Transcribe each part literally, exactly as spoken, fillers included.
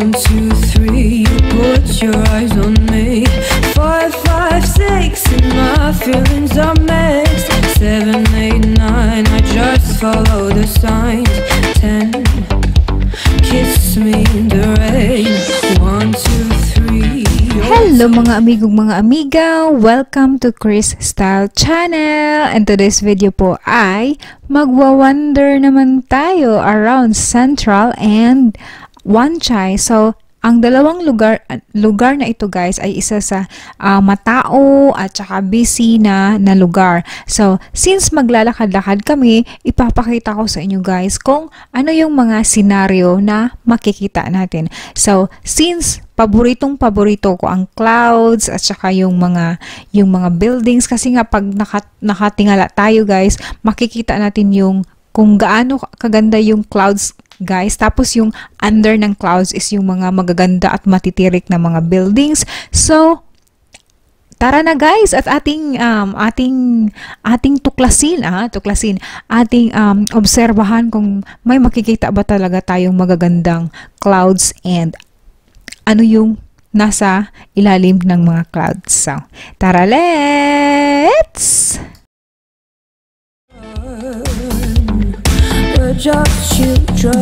One, two, three, you put your eyes on me. Five, five, six, and my feelings are mixed. Seven, eight, nine, I just follow the signs. Ten, kiss me in the rain. One, two, three. Hello mga amigong mga amiga! Welcome to Chris Style Channel! And today's video po ay magwa-wander naman tayo around Central and Wan Chai. So, ang dalawang lugar lugar na ito guys ay isa sa uh, matao at saka busy na, na lugar. So, since maglalakad-lakad kami, ipapakita ko sa inyo guys kung ano yung mga senaryo na makikita natin. So, since paboritong paborito ko ang clouds at saka yung mga yung mga buildings, kasi nga pag naka, nakatingala tayo guys, makikita natin yung kung gaano kaganda yung clouds guys, tapos yung under ng clouds is yung mga magaganda at matitirik na mga buildings. So tara na guys at ating um, ating ating tuklasin ah tuklasin ating um, obserbahan kung may makikita ba talaga tayong magagandang clouds and ano yung nasa ilalim ng mga clouds. So tara, let's We're just children.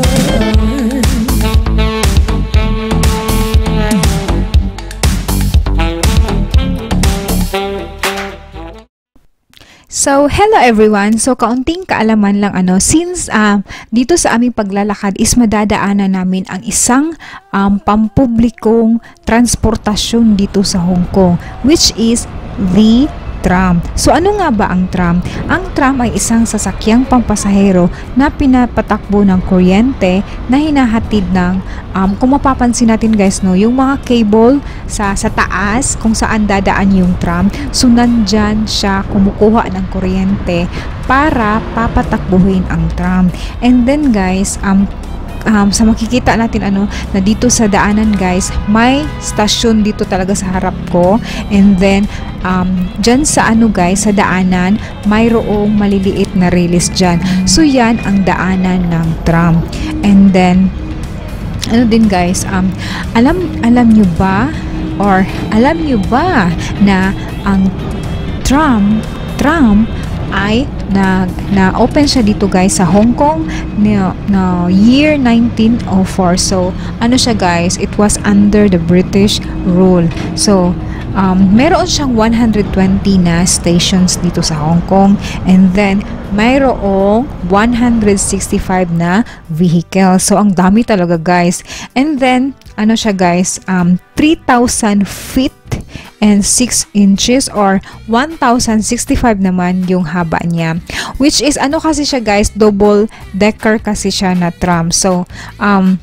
So, hello everyone. So, kaunting kaalaman lang ano, since um, dito sa aming paglalakad is madadaanan namin ang isang um, pampublikong transportasyon dito sa Hong Kong, which is the tram. So, ano nga ba ang tram? Ang tram ay isang sasakyang pampasahero na pinapatakbo ng kuryente na hinahatid ng, um, kung mapapansin natin guys, no, yung mga cable sa, sa taas kung saan dadaan yung tram. So, nandyan siya kumukuha ng kuryente para papatakbuhin ang tram. And then guys, um, Um, sa makikita natin ano na dito sa daanan guys, may stasyon dito talaga sa harap ko, and then um, dyan sa ano guys, sa daanan mayroong maliliit na release dyan. So yan ang daanan ng tram. And then ano din guys, um, alam alam nyo ba or alam nyo ba na ang tram tram ay na na open siya dito guys sa Hong Kong na, na year nineteen oh four. So ano siya guys, it was under the British rule. So um, meron siyang one hundred twenty na stations dito sa Hong Kong, and then mayroong one hundred sixty-five na vehicles. So ang dami talaga guys. And then ano siya guys, um, three thousand feet and six inches or one thousand sixty-five naman yung haba niya, which is ano kasi siya guys, double decker kasi siya na tram. So um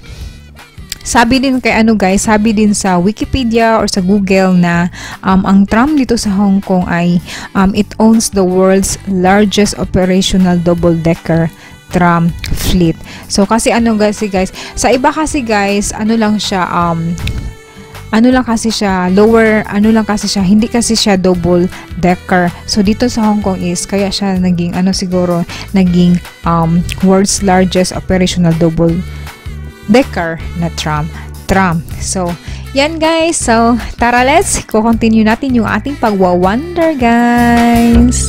sabi din kay ano guys, sabi din sa Wikipedia or sa Google na um, ang tram dito sa Hong Kong ay um, it owns the world's largest operational double decker tram fleet. So kasi ano guys, guys sa iba kasi guys, ano lang siya um ano lang kasi siya, lower, ano lang kasi siya, hindi kasi siya double decker. So, dito sa Hong Kong is, kaya siya naging, ano siguro, naging um, world's largest operational double decker na tram. Tram. So, yan guys. So, tara, let's continue natin yung ating pagwa-wander guys.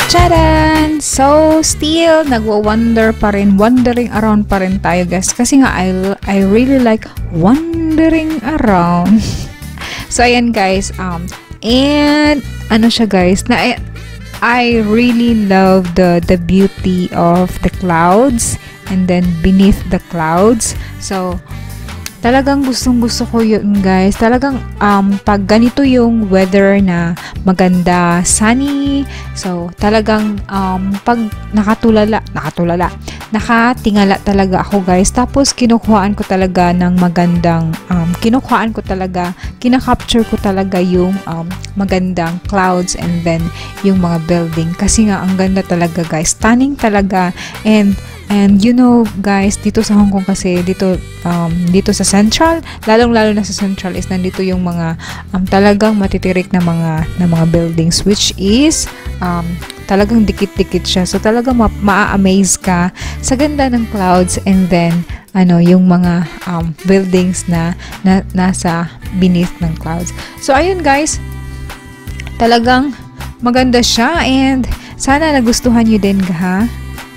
Charan! So, still, nagwa-wonder pa rin, wandering around pa rin tayo, guys. Kasi nga, I, I really like wandering around. So, ayan, guys. Um, and, ano siya, guys, na, I really love the, the beauty of the clouds and then beneath the clouds. So, talagang gustong gusto ko yun, guys. Talagang um, pag ganito yung weather na maganda, sunny, so talagang um, pag nakatulala, nakatulala, nakatingala talaga ako, guys. Tapos kinukuhaan ko talaga ng magandang, um, kinukuhaan ko talaga, kinakapture ko talaga yung um, magandang clouds and then yung mga building. Kasi nga, ang ganda talaga, guys. Stunning talaga. And And you know, guys, dito sa Hong Kong kasi, dito um, dito sa Central, lalong-lalo na sa Central is nandito yung mga um, talagang matitirik na mga na mga buildings, which is um, talagang dikit-dikit siya. So talagang ma- ma-amaze ka sa ganda ng clouds and then ano yung mga um, buildings na, na nasa beneath ng clouds. So ayun, guys, talagang maganda siya and sana nagustuhan nyo din, ha?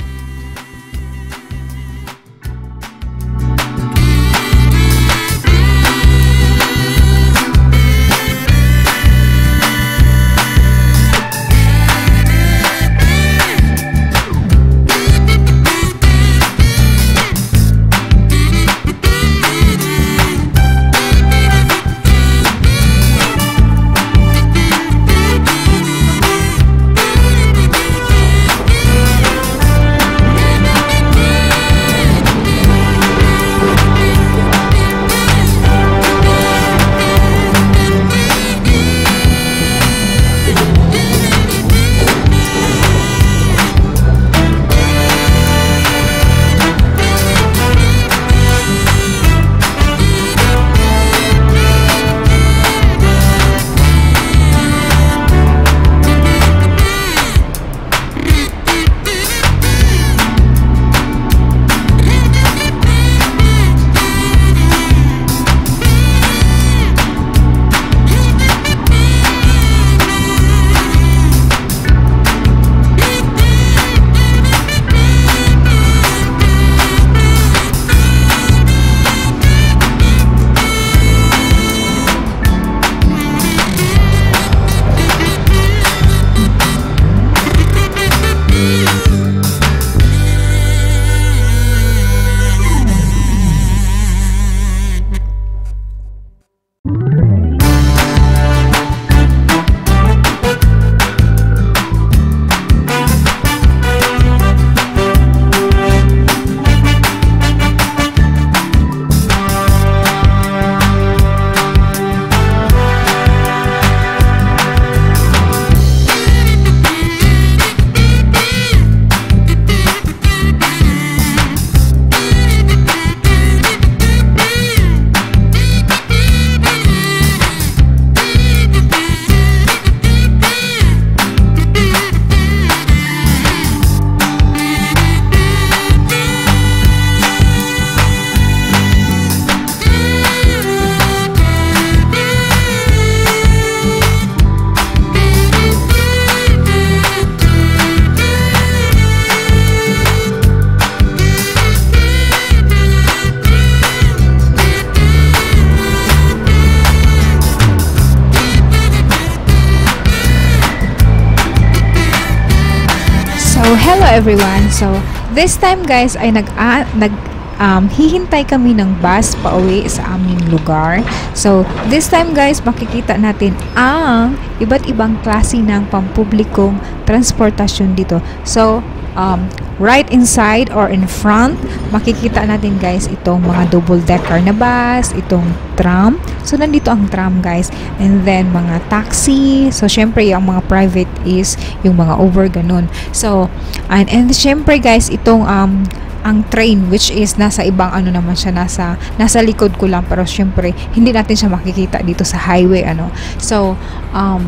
So, hello everyone. So, this time, guys, ay nag, uh, nag um, hihintay kami ng bus pauwi sa aming lugar. So, this time, guys, makikita natin ang iba't ibang klase ng pampublikong transportasyon dito. So, um, right inside or in front, makikita natin, guys, itong mga double-decker na bus, itong tram. So, nandito ang tram, guys. And then, mga taxi. So, syempre, yung mga private is yung mga over, ganun. So, and, and syempre, guys, itong um, ang train, which is nasa ibang ano naman siya, nasa nasa likod ko lang, pero syempre hindi natin siya makikita dito sa highway, ano. So um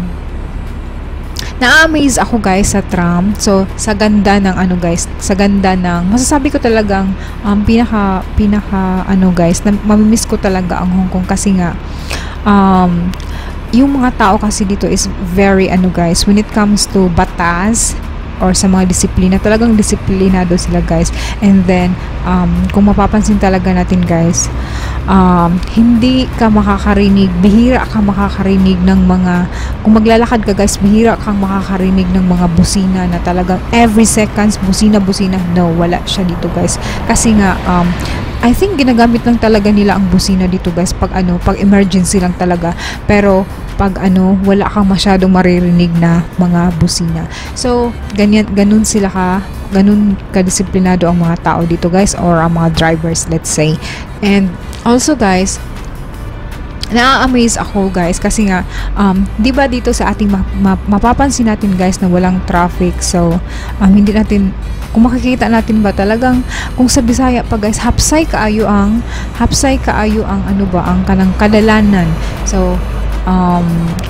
na-amaze ako, guys, sa tram. So sa ganda ng ano, guys, sa ganda ng masasabi ko talagang um pinaka pinaka ano, guys, na mamimiss ko talaga ang Hong Kong kasi nga um yung mga tao kasi dito is very ano, guys, when it comes to batas, or sa mga disiplina. Talagang disiplinado sila guys. And then um, kung mapapansin talaga natin guys, um, hindi ka makakarinig, bihira ka makakarinig ng mga, kung maglalakad ka guys, bihira kang makakarinig ng mga busina na talagang every seconds busina busina. No, wala siya dito guys, kasi nga um, I think ginagamit lang talaga nila ang busina dito guys pag ano, pag emergency lang talaga. Pero pag ano, wala kang masyadong maririnig na mga busina. So ganyan, ganun sila ka, ganun kadisiplinado ang mga tao dito guys, or ang mga drivers, let's say. And also guys, na-amaze ako guys kasi nga um, di ba dito sa ating ma ma mapapansin natin guys na walang traffic. So um, hindi natin, kung makikita natin ba talagang, kung sa Bisaya pa guys, hapsay kaayo ang hapsay kaayo ang ano ba, ang kanang kadalanan. So um,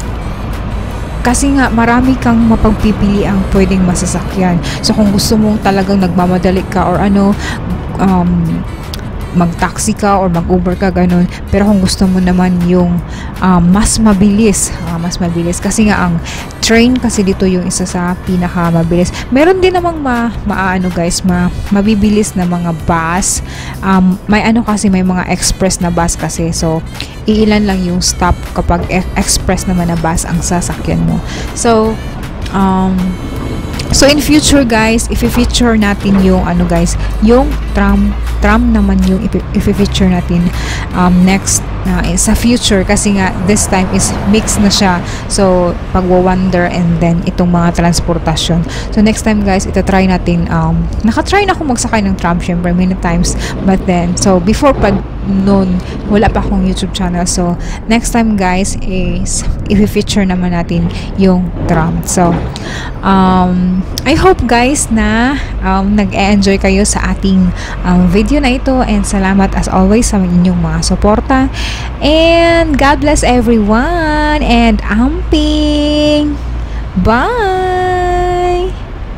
kasi nga marami kang mapagpipili ang pwedeng masasakyan. So kung gusto mong talagang nagmamadali ka or ano, um, mag-taxi ka or mag-Uber ka, ganun. Pero kung gusto mo naman yung um, mas mabilis, uh, mas mabilis, kasi nga ang train kasi dito yung isa sa pinaka mabilis. Meron din namang ma, maano guys, ma, mabibilis na mga bus. Um, may ano kasi, may mga express na bus kasi. So, iilan lang yung stop kapag e express naman na bus ang sasakyan mo. So, um, So in future guys, i-feature natin yung ano guys, yung tram, tram naman yung i-feature natin um, next uh, sa future, kasi nga this time is mix na siya. So pag-wonder and then itong mga transportasyon. So next time guys, ita-try natin, um, naka-try na ako magsakay ng tram syempre many times, but then so before pa noon, wala pa akong YouTube channel. So next time guys is i-feature naman natin yung tram. So um, I hope guys na um, nag-e-enjoy kayo sa ating um, video na ito, and salamat as always sa inyong mga suporta, and God bless everyone, and amping bye.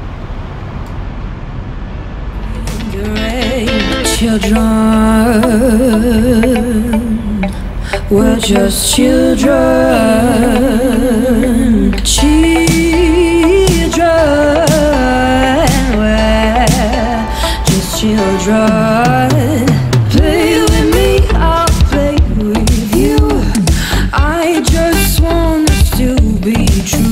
Children, we're just children, children, we're just children. Play with me, I'll play with you. I just want us to be true.